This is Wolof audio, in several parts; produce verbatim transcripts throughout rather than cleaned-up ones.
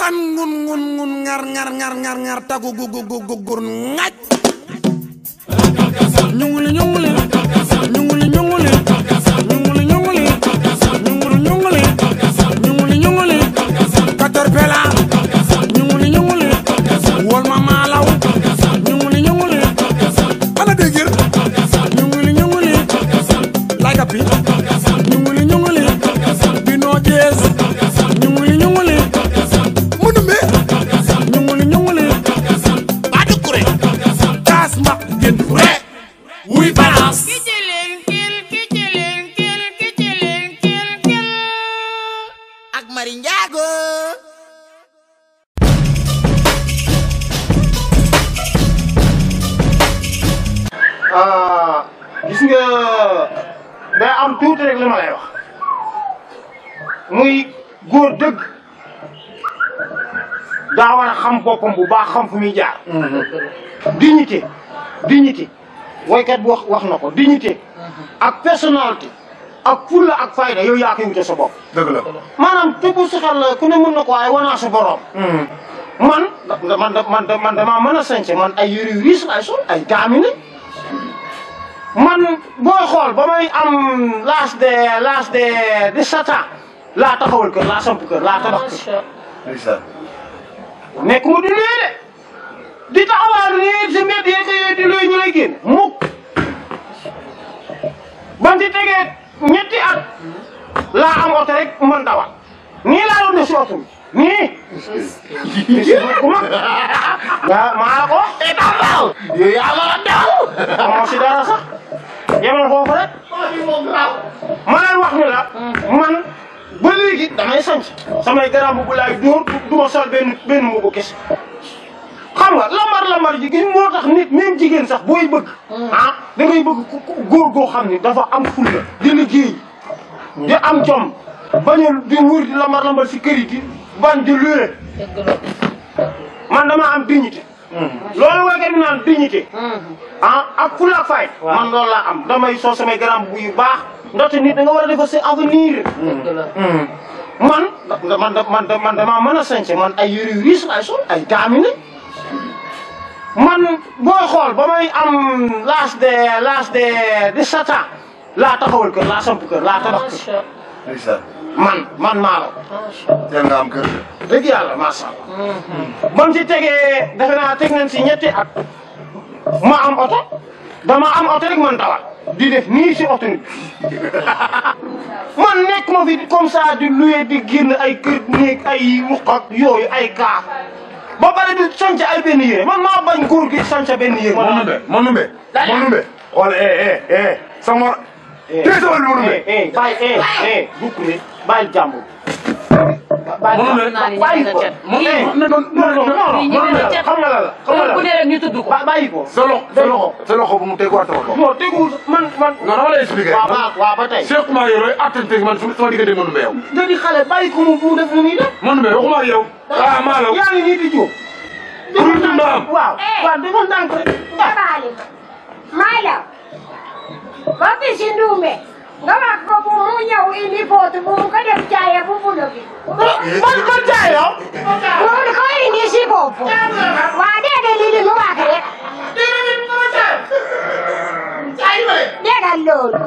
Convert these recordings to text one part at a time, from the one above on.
xan ngun ngun ngun ngar ngar ngar ngar ngar tagu gu gu gu gu gur ngaj ñunguli ñunguli ñunguli ñunguli ñunguli ñunguli ñunguli ñunguli ñunguli ñunguli kator pela ñunguli ñunguli wol ma malaw ñunguli ñunguli ana degir ñunguli ñunguli like a pi ñunguli ñunguli bino jees ñunguli ñunguli munu me ñunguli ñunguli badu kure tas ma gen kure wuy balance ak Mari Njaago ah gis nga day am tuuti rek li ma lay wax muy góor dëgg daa war a xam boppam bu baax xam fu muy jaar. dignité dignité woykat bi wax wax na ko dignité ak personnalité ak fulla ak fayda yow yaa koy wute sa bopp. dëgg la. maanaam tëbb sa xel ku ne mën na ko waaye wanaa sa borom. man man man man damaa mën a sañse man ay yëre yu riis ay sol ay gaamine man booy xool ba may am l'âge de l'âge de de sept ans laa taxawal kër laa samp kër laa tabax kër. ndeysaan. nekk mu di luye de di taxawaalu nii si mbedd yeeg yooyu di luye ñu lay génn mukk ban ci tegee ñetti at laa am oto rek mën dawal nii laa doon def si oto bi nii. ku mag maa maa la ko wax. yow yaa ma la daw amoo si dara sax yemal foofu rek ma leen wax ni la man ba léegi damay sanc samay garam bu laay dóor du ma sol benn benn mbubu kese xam nga lambar lambar ji gis moo tax nit même jigéen sax booy bëgg ah da ngay bëgg góor goo xam ni dafa am fulla di liggéey di am jom bañ a di wër di lambar lambar si kër yi di bañ di luye man dama am dignité loolu woykat bi naan dignité ah ak fulla ak fay man loolu laa am damay soo samay garam bu yu baax ndaxte nit da nga war a defar sa avenir man man man man damaa mën a sañse man ay yëre yu riis ay sol ay gaamine man booy xool ba may am l'âge de l'âge de de sept ans laa taxawal kër laa samp kër laa tabax kër ndeysaan. man man maa la teel nga am kër. dëgg yàlla macha allah. ba mu ci tegee defe naa teg nañ si ñetti at ma am oto dama am oto rek man dawal di def nii si oto nit man nekk ma fi comme ça di luye di génn ay kër néeg ay ruq ak yooyu ay kaa ba pare di sanc ay benn yére man maa bañ góor gi sanc benn yére. Mon Numbe Mon Numbe Mon Numbe xool eh eh eh sama tey sama lu Mon Numbe eh bàyyi eh eh bukk ne bàyyi jàmbur. Mon Numbe bàyyi ko non non non non xam nga la la xam nga la bu dee rek ñu tudd ko. bàyyi ko. sa loxo sa loxo sa loxo bu mu teguwaat sa loxo. non tegu man man. non dama lay expliquer. waaw waaw waaw ba tey. Cheikh Oumar yow looy attente man sama diggante Mon Numbe yow. da di xale bàyyi ko mu mu def lu muy def. Mon Numbe waxuma ak yow. ah maa la. yaa ngi nii di jóg. kuréel gi ndaam. waaw waaw dafa ndànk rek. Dabali Mayla ba fi si nduume nga wax ko bu mu ñëw indi footu bu mu ko def caaya bu bulo bi. man man caayo. bu mu ko indi si bopp. waa dégg li li mu wax rek. déggal loolu.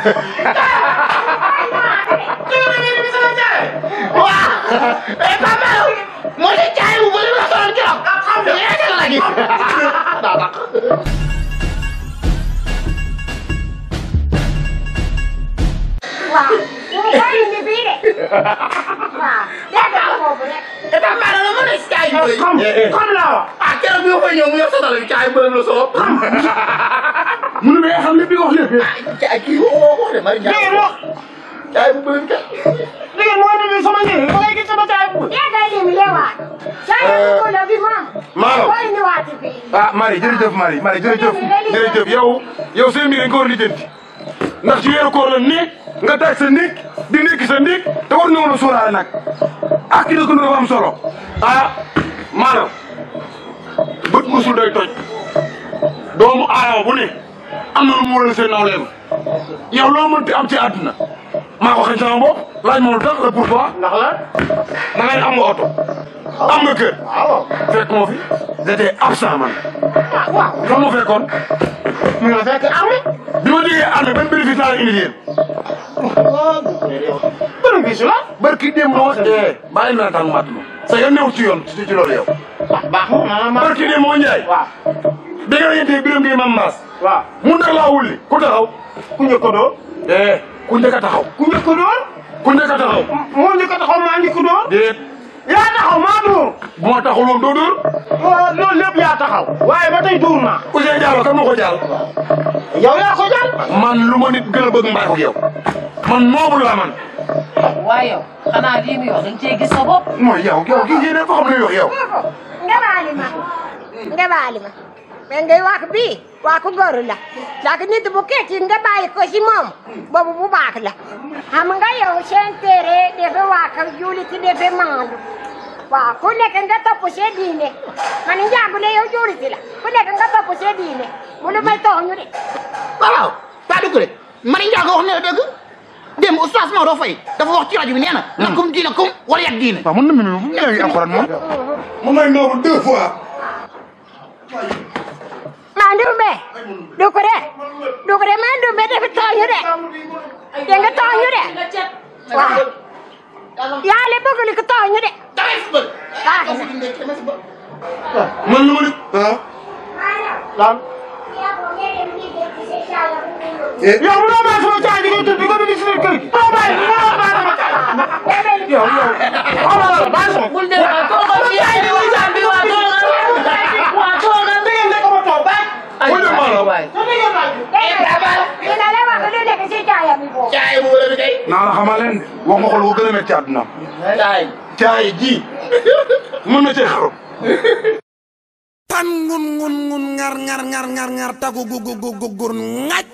waaw eh papa moo di caay bu bëri la solo jox xam nga yéen la gi daa tax waaw bu mu ko indi fii de. waaw déggal foofu rek. eh papa la mën a caay bu bëri xam xam naa wa. ah keroog bi nga koy ñëw mu yor sa dala bi caay bu bëri la solo Mon Numbe xam lépp li nga wax lépp. caay kii woo ko de Mari dégg Njaago nga caay bu bëri ka dégg moo demee sama njëriñ ba ngay gis sama caay bu. déggal li mu leewaat. caaya bu bulo bi moom. Maalo. ko indiwaat fii. ah Marie jërëjëf Marie Marie jërëjëf jërëjëf yow yow seen mbir dañ ko war a lijjanti ndax ci weeru koor la nekk nga daaj sa ndékk di nekk sa ndékk te war nga mën a sóoraale nag ak ki ko dafa am solo ah Maalo bët musul day toj doomu aadama bu ne am na lu mu waral seen nawleem yow loo mënti am ci àdduna maa ko xañ sama bopp laaj ma lu tax la pourquoi ndax la da ngay am nga oto am nga kër. waaw. fekk moo fi. j'étais absent man. ah waaw. fan moo fekkoon. mu ngi la fekk armée. bi ma jógee armée ban bénéfice laa la indi yéen. waaw. bénéfice la. barki démb moo dee. bàyyi naa tàng matt ma. sa yoon newu ci yoon ci ci loolu yow. ah baax na ma. barki démb moo Njaay. waaw. dégg nga yéen biram ngi mam maas. waaw. mun na laa wulli ku taxaw. ku njëkk a door. eh ku njëkk a taxaw. ku njëkk a door. ku njëkk a taxaw. moo njëkk a taxaw maa njëkk a door. déet. yaa taxaw maa door. bu ma taxawloon doo dóor. loolu lépp yaa taxaw. waaye ba tey door naa. Ousseyn Diallo kan ma ko jaal. yow yaa ko jàll. man lu ma nit gën a bëgg mbaa ko yow. man noobu laa man. waaye yow xanaa lii muy wax da nga cee gis sa bopp. mooy yow yow kii yéen a ko xam ne wax yow. nga baali ma nga baali ma mais ngay wax bii waa ko góor la ndax nit bu kekki nga bàyyi ko si moom boobu bu baax la xam nga yow seen téere dafa wax jullit dafa maandu waaw ku nekk nga topp see diine man njaagu ne yow jullit la ku nekk nga topp see diine mu lu may toox ñu de waaw pas dëgg rek Mari Ndiago wax ne dëgg démb oustaz Maodo Faye dafa wax ci rajo bi nee na lakum diinakum wala yak diine waaw mën na mën na mën alxuraan moom. mun nañ noobu deux fois. maa ndumbe du ko de du ko de maa ndumbe dafa tooñu de da nga tooñu de waaw yaa le bëgg li ko tooñu de damay si bëgg baax na man lu ma nit. ah. lan. yow bu doo bàyyi sama caay di ko di ko di si kër gi. doo bàyyi bu doo bàyyi sama caay. yow yow. xamal la bàyyi sama. bul dem ah toogal bi yaay bi wuy jaan bi waa toogal. waa toogal. dégg nga ko ma toog bàyyi. ay waay. dina la wax lu nekk si caaya bi boobu. caay bu wala bi kay naa la xamal leen de wax nga xool ko gën a métti ci àdduna. caay caay ji mën na cee xaru. tan ngun ngun ngun ngar ngar ngar ngar ngar tagu gu gu gu gu gur ngaj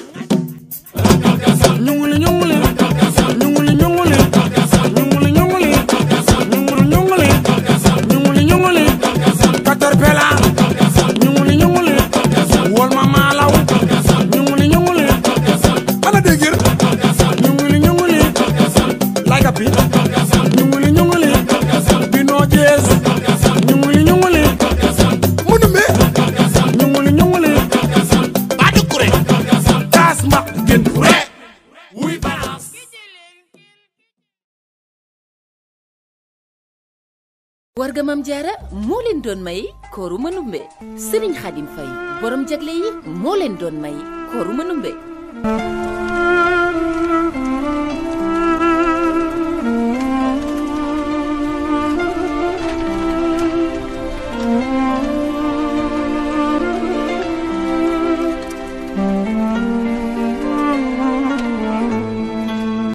ñunguli ñunguli ñunguli ñunguli ñunguli ñunguli ñunguli ñunguli ñunguli ñunguli caterpillar ñunguli ñunguli wol ma maalaw ñunguli ñunguli ana dégir ñunguli ñunguli like a pi ñunguli ñunguli bino jees ñunguli ñunguli munumbe ñunguli ñunguli ba dukure kaas mbaq gën re wuy balance warga Mam Jaara moo leen doon may kooru Manumbe Serigne Khadim Faye borom jagle yi moo leen doon may kooru Manumbe